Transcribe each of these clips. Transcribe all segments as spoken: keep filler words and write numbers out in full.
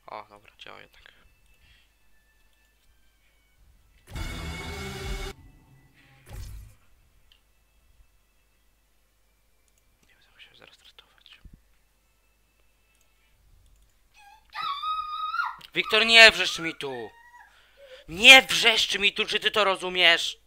O, dobra, działa jednak. Nie wiem, muszę się zaraz startować. Wiktor, nie wrzeszcz mi tu! Nie wrzeszcz mi tu, czy ty to rozumiesz?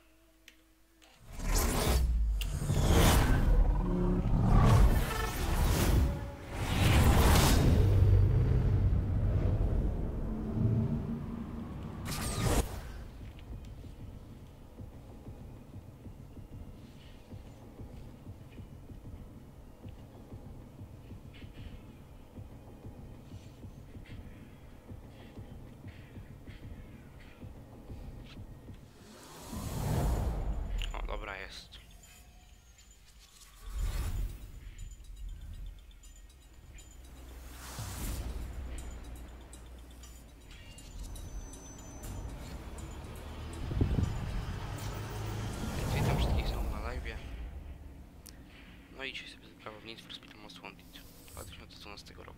O, dobra jest. Witam wszystkich znowu na live'ie. No i dzisiaj sobie zagrałem w Need for Speed Most Wanted dwa tysiące dwunastego roku.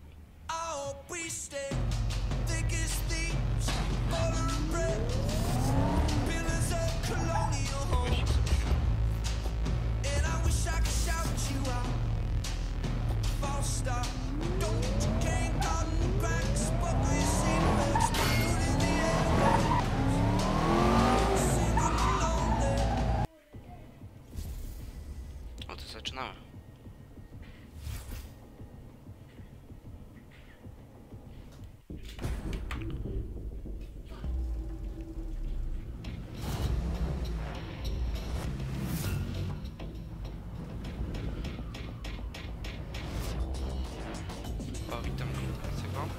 O, to zaczynamy. O, witam Witającego.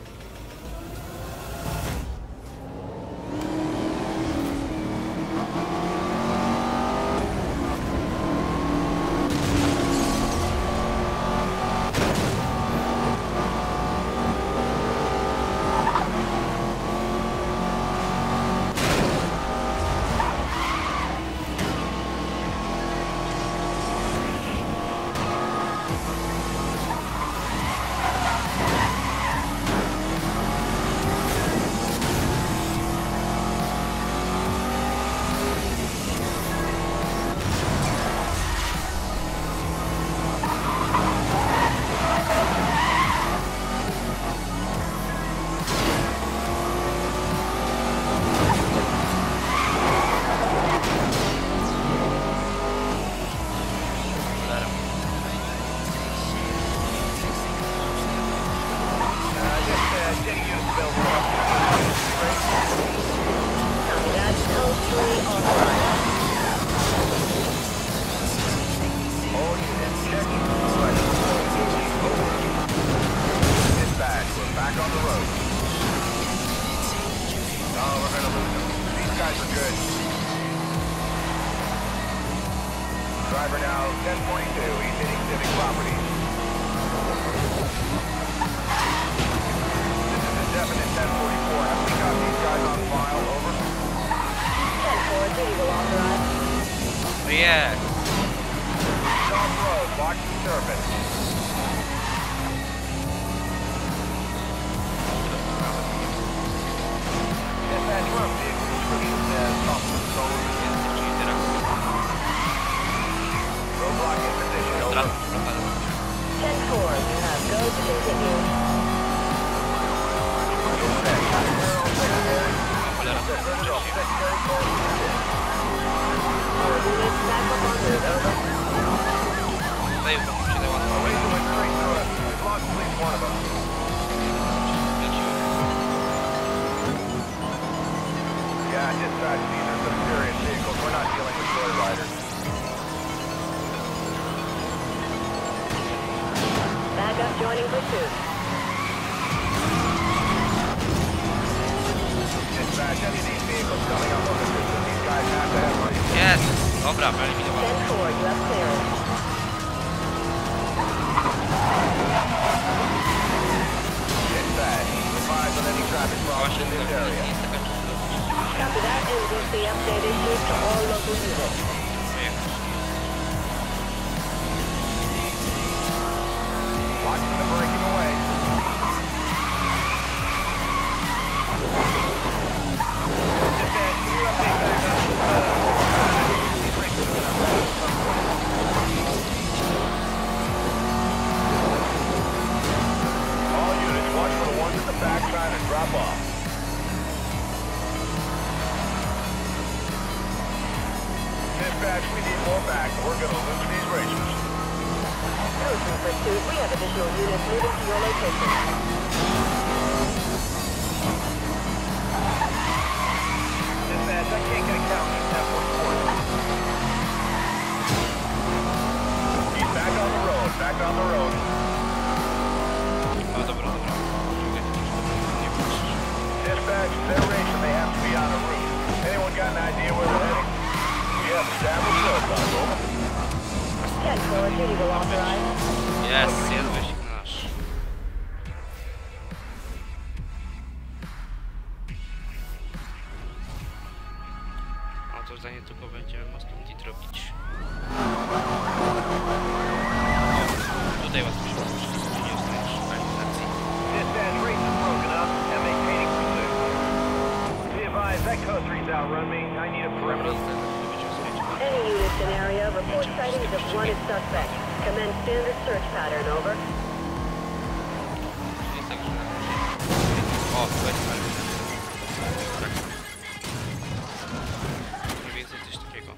Driver now, ten forty-two, he's hitting civic property. This is a definite ten forty-four. Have we got these guys on file? Over. ten four, Eagle authorized. Yeah. He's off road, watch the surface. Dispatch road, vehicle description says officer solar. Roadblock in position, over. ten four, you have go to continue. Units back up on route, over. Zajeb to się da łatwo. Away to it straight through us. We've lost at least one of them. Yeah, dispatch, these are some serious vehicles. We're not dealing with joyriders. Back up joining pursuit. Dispatch, any of these vehicles coming up on the system, these guys have to have money. Jest! Dobra, wyeliminował. ten four, you have clearance. Dispatch, advise on any traffic problems Właśnie in this to area. jest taka Copy that, and D C update issued to all local units. pojechać. Watching the breaking away. Dispatch, we need more back. We're gonna lose these racers. Cruising pursuit. We have additional units moving to your location. Dispatch, I can't get a count on that one point. He's back on the road, back on the road. O, dobra, dobra. Mogę to troszkę nie patrzeć. Dispatch, they're racing. They have to be on the route. Anyone got an idea where they're heading? We have established roadblocks, over. ten four, duty will authorize. Jest, jest wyścig nasz. No to za niedługo będziemy Mustang robić. Tutaj was muszę wszystko nie dostaniesz realizacji. Dispatch, race is broken up and maintaining pursuit. Be advised, that code three's outrun me. I need a perimeter. Any units in area, report sightings of wanted suspect. Commence standard search pattern, over. Jest tak, że... O, to jest tak. Mniej więcej coś takiego.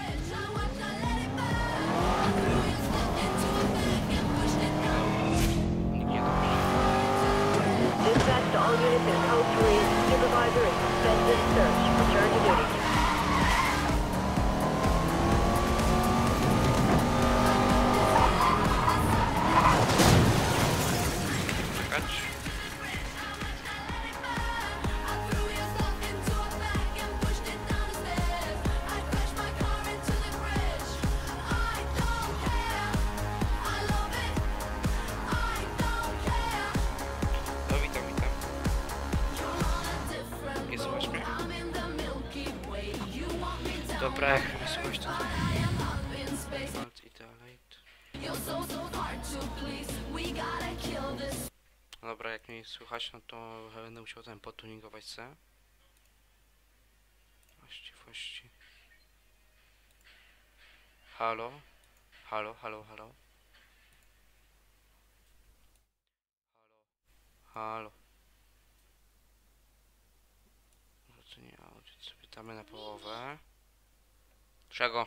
Nikt nie dobrze. Dispatch to all units in code three. Supervisor is suspended search. Return to duty. Czekać. No witam, witam. Nie słuchasz mnie? Dobra, jak mnie słuchasz to... Alt i dalej. Dobra, jak mnie słychać, no to będę musiał ten potuningować se. Właściwości. Halo? Halo, halo, halo? Halo? Może to nie audio, sobie damy na połowę. Czego?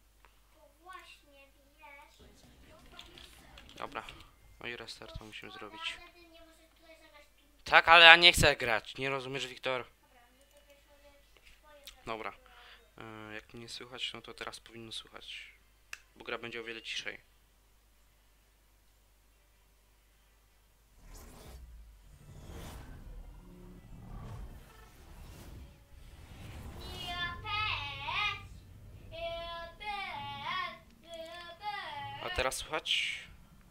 Dobra. No i restart to musimy zrobić. Tak, ale ja nie chcę grać. Nie rozumiesz, Wiktor? Dobra. Yy, jak mnie słychać, no to teraz powinno słychać. Bo gra będzie o wiele ciszej. A teraz słychać?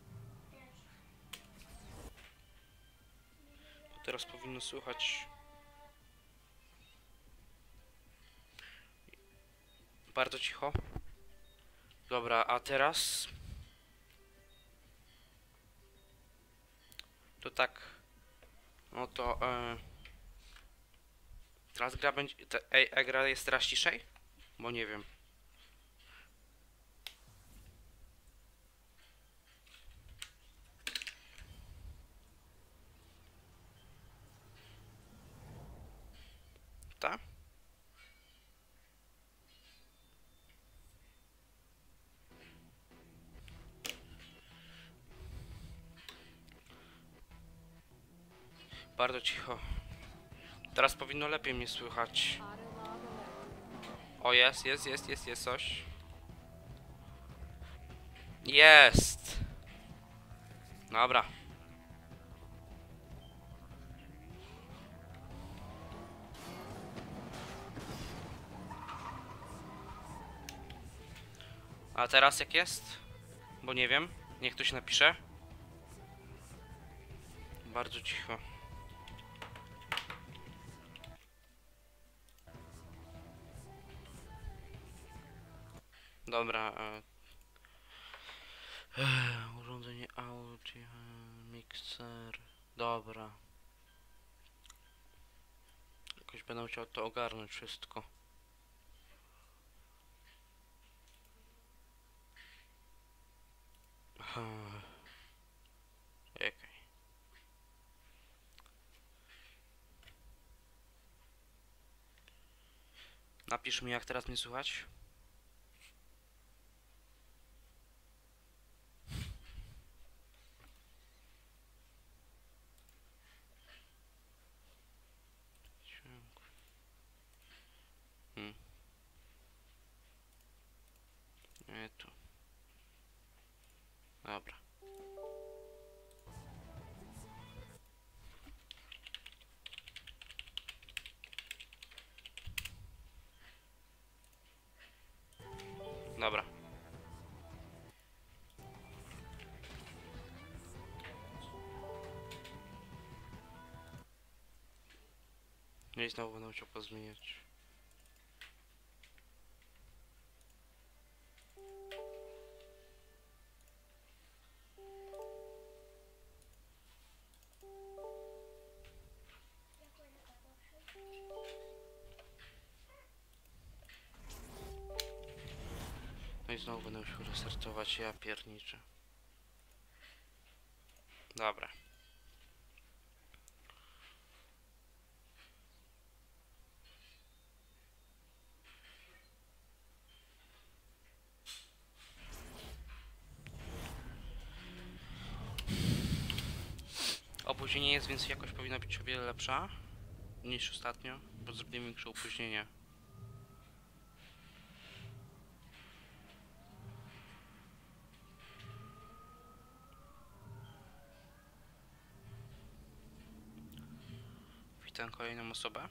To teraz powinno słychać. Bardzo cicho. Dobra, a teraz? To tak. No to... Yy... Teraz gra będzie... Ej, a gra jest teraz ciszej? Bo nie wiem. Ta? Bardzo cicho. Teraz powinno lepiej mnie słychać. O, jest, jest, jest, jest, jest coś. Jest! Dobra. A teraz jak jest? Bo nie wiem. Niech ktoś napisze. Bardzo cicho. Dobra. E... Ech, urządzenie audio, mikser. Dobra. Jakoś będę musiał to ogarnąć wszystko. Okej. Napisz mi, jak teraz mnie słychać. No i znowu będę musiał pozmieniać. No i znowu będę musiał restartować, ja pierniczę. Dobra. Opóźnienie jest, więc jakość powinna być o wiele lepsza niż ostatnio, bo zrobiłem większe opóźnienie. Witam kolejną osobę.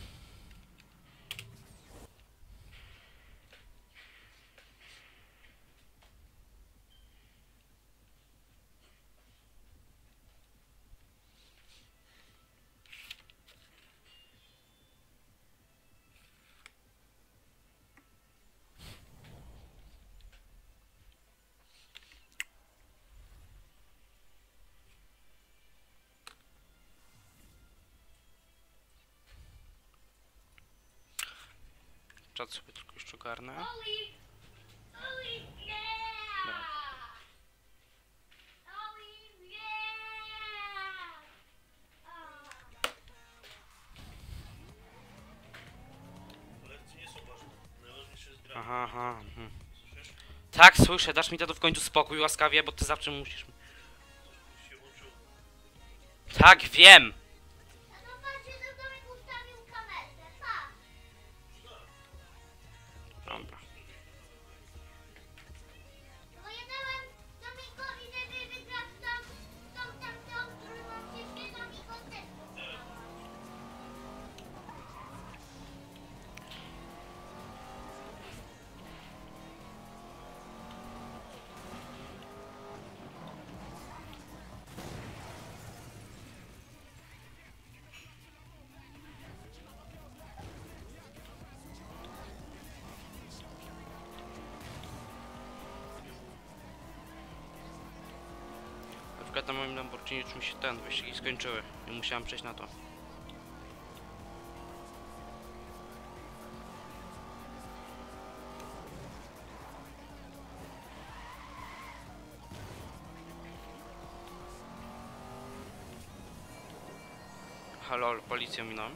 Czat sobie tylko jeszcze ogarnę. Dobra. Aha, aha. Mhm. Tak, słyszę, dasz mi to w końcu spokój łaskawie, bo ty zawsze musisz... Tak, wiem! Dobra. Na przykład na moim Lamborghini już mi się ten wyścigi skończyły i musiałem przejść na to. Halo, policję minąłem.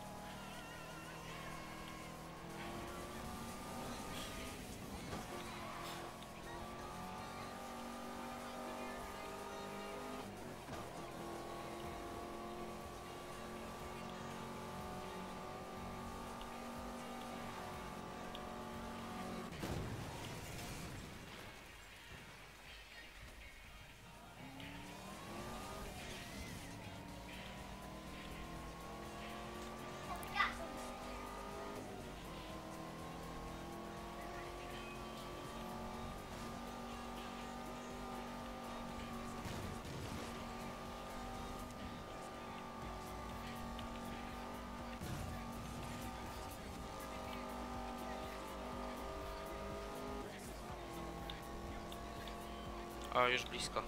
O, już blisko.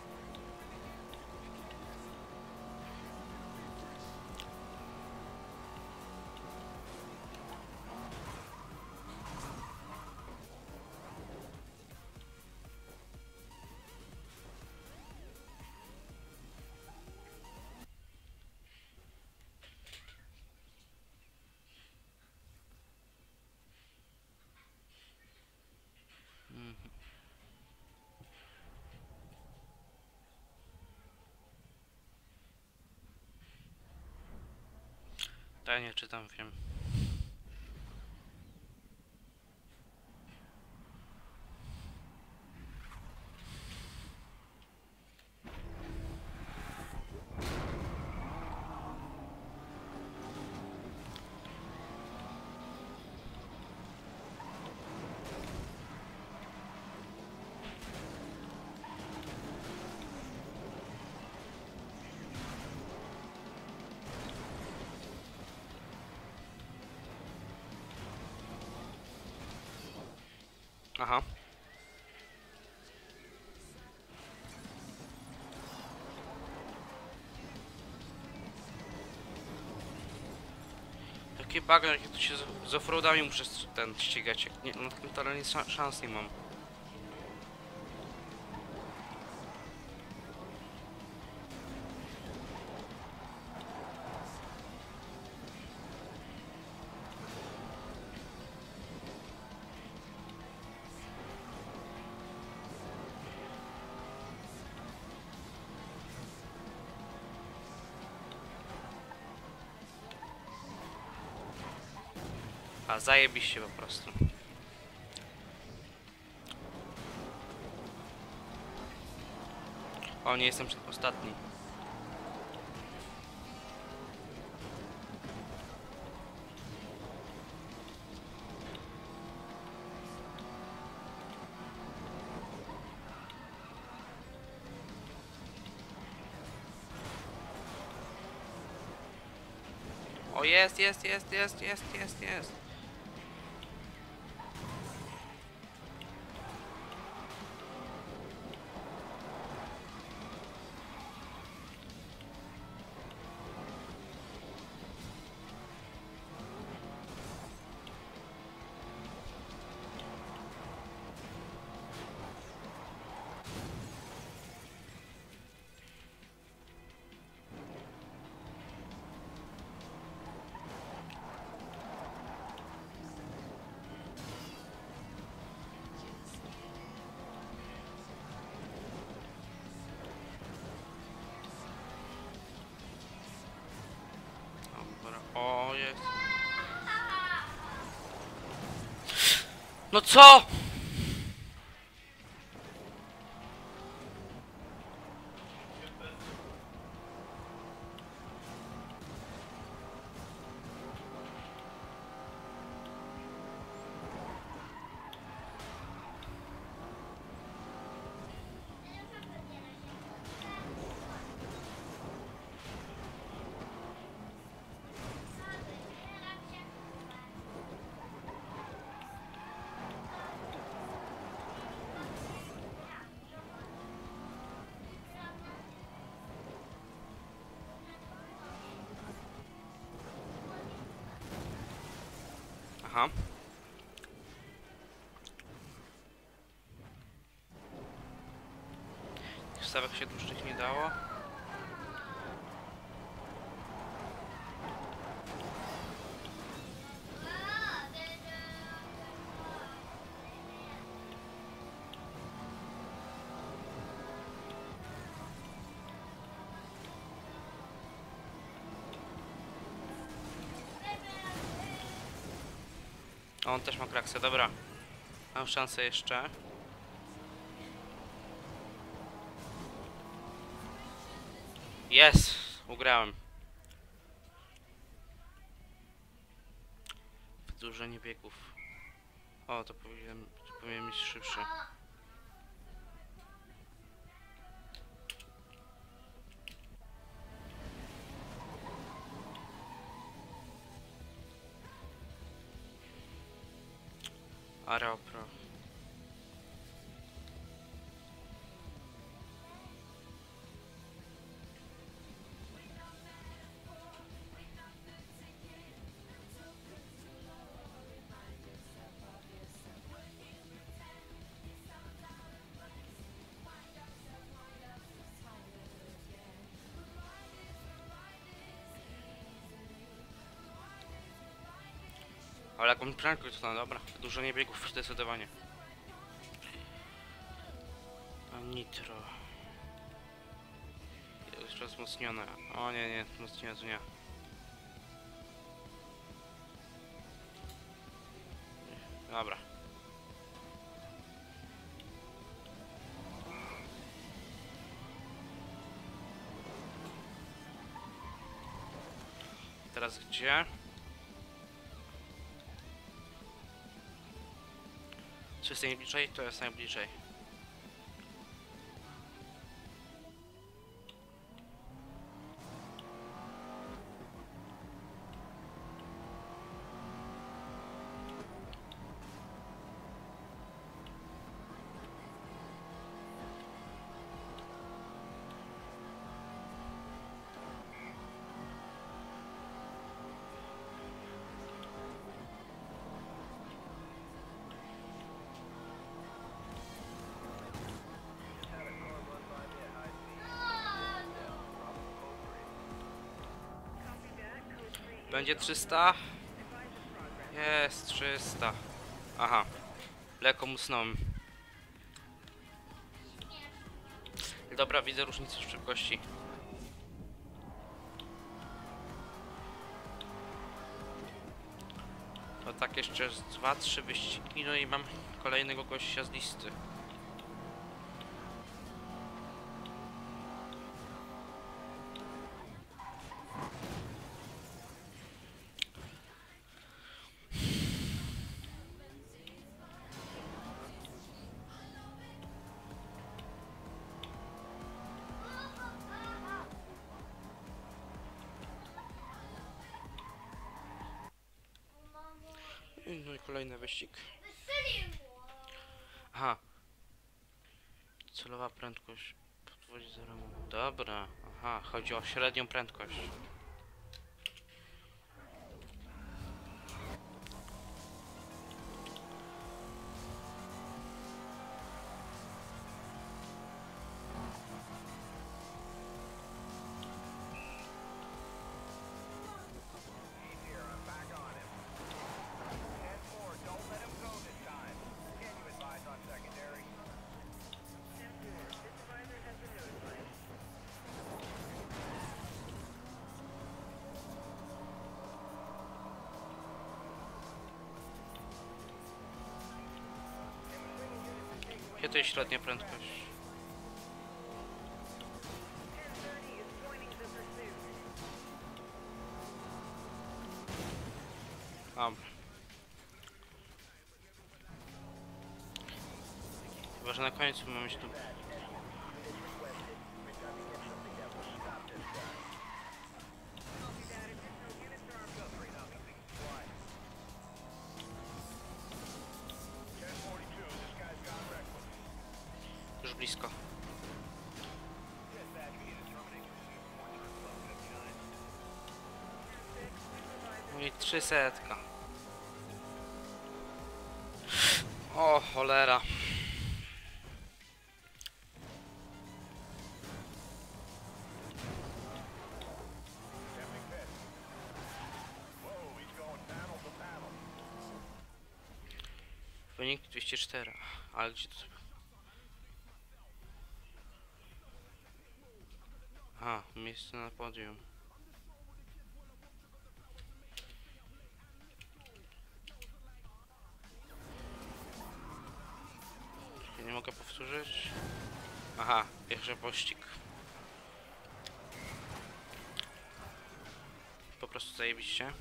Mhm. Ja nie czytam, wiem. Aha. Takie bagno, jakie tu się z, z offroadami muszę s- ten ścigać. Jak nie, na tym terenie sza- szans nie mam. A zajebiście po prostu. O, nie jestem przed- ostatni. O, jest, jest, jest, jest, jest, jest, jest. Dobra. O, jest. No co? Aha. Wstawek się dłuższych nie dało. A on też ma kraksę, dobra. Mam szansę jeszcze. Jest! Ugrałem. Wydłużenie biegów. O, to powinien, to powinien być szybszy. Areo Pro. Ale jaką prędkość to no dobra. Wydłużenie biegów zdecydowanie. A nitro. Jeszcze wzmocnione. O nie, nie, wzmocnione to nie. Dobra. Teraz gdzie? Czy jest najbliżej? To jest najbliżej. Będzie trzysta? Jest trzysta. Aha. Lekko musnąłem. Dobra, widzę różnicę w szybkości. To tak jeszcze z dwa trzy wyścigi, no i mam kolejnego gościa z listy. No i kolejny wyścig. Aha. Celowa prędkość podwozi zero. Dobra. Aha, chodzi o średnią prędkość. Jakie to jest średnia prędkość? Dobra. Chyba, że na końcu mamy się tu... Już blisko. No i trzysetka. O, cholera. Wynik dwieście cztery. Ale gdzie to... Aha, miejsce na podium. Ja nie mogę powtórzyć. Aha, pierwszy pościg. Po prostu zajebiście.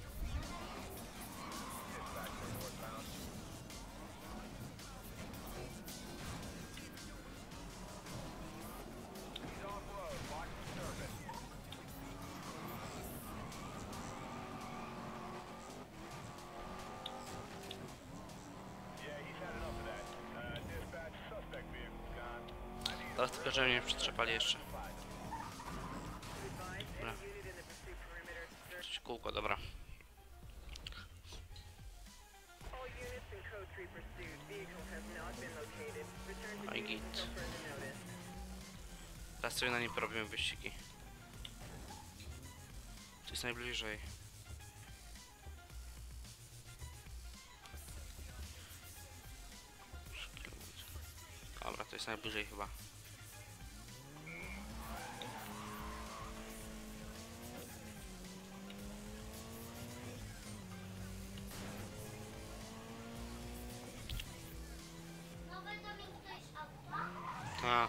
Teraz tylko, że mnie przetrzepali jeszcze. Dobra. Coś kółko, dobra. No i git. Teraz sobie na nim porobimy wyścigi. To jest najbliżej. Dobra, to jest najbliżej chyba. A.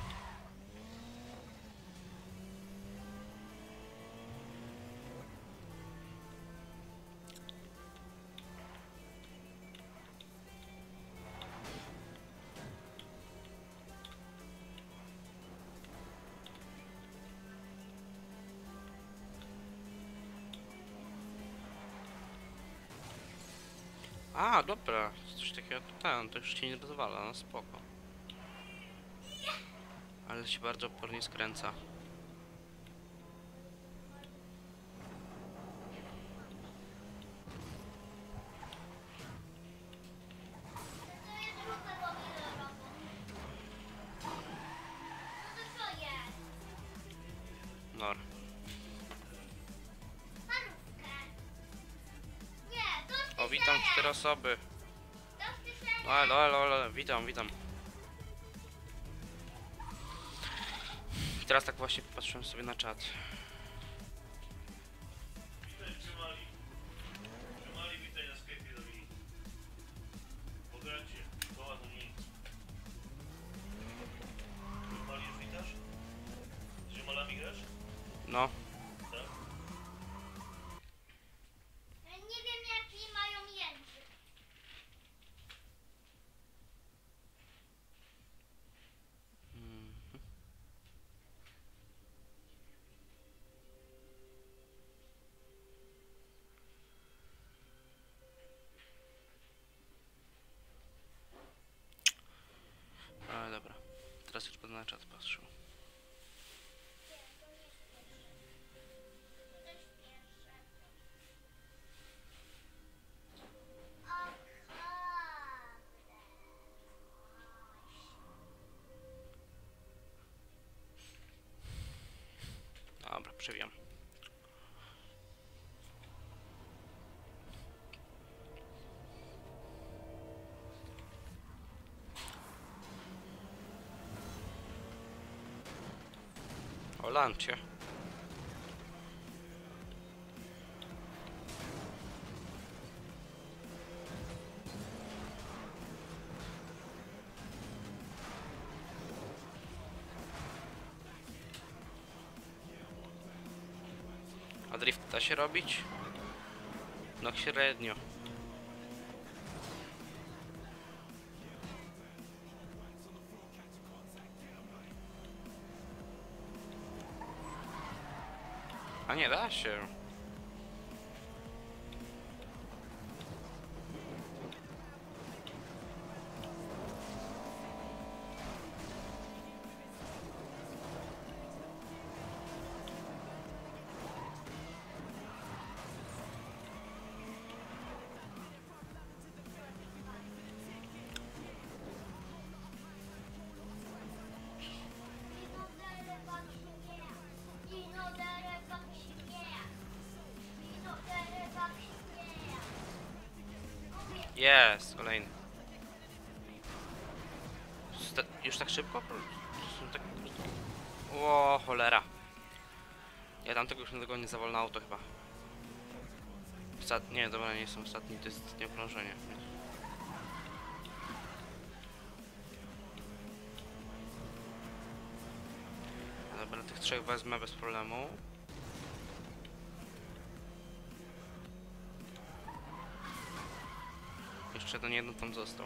A, dobra, coś takiego ten, to już ci nie dozwala, no spoko. Ale się bardzo opornie skręca. witam, cztery osoby. No, elo, elo, elo, witam, witam. Teraz tak właśnie patrzyłem sobie na czat. Trzymali. Trzymali, witaj na sklepie robili. Pogracie, koła do niej. Trzymali już witasz? Z ziomalami grasz? No. Tak? Nie wiem jaki mają język. Ale dobra. Teraz już będę na czat patrzył. Dobra, przewijam. O lancie. A drift da się robić? No średnio. A nie da się. Jest, kolejny. Sta już tak szybko? Są tak... O, cholera. Ja tamtego już tego nie za wolno auto chyba. Ostat... Nie, dobra, nie jestem ostatni, to jest nie okrążenie. Dobra, tych trzech wezmę bez problemu. Jeszcze ten jeden tam został.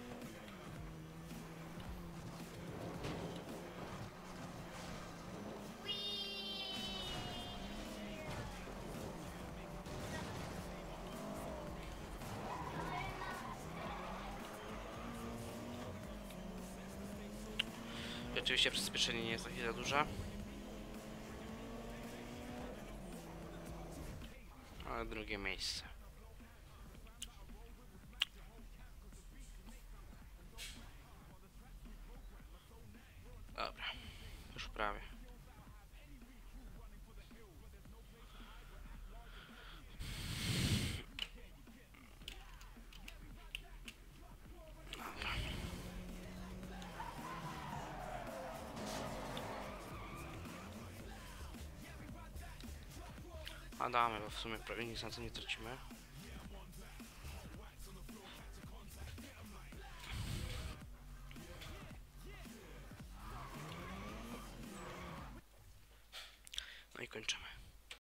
Oczywiście przyspieszenie nie jest takie za duże. Ale drugie miejsce. Dobra, już prawie. Dobra. A damy, bo w sumie prawie nic na to nie tracimy.